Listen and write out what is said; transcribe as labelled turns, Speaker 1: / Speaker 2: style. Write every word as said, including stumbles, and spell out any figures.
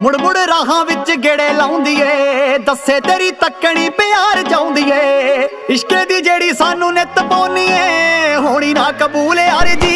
Speaker 1: मुड़ मुड़ राहां विच गेड़े लाउंदी ए, दस्से तेरी तक्कनी प्यार जाउंदी ए। इश्के दी जेड़ी सानू नित पौनी ए, होनी ना कबूल यार जी।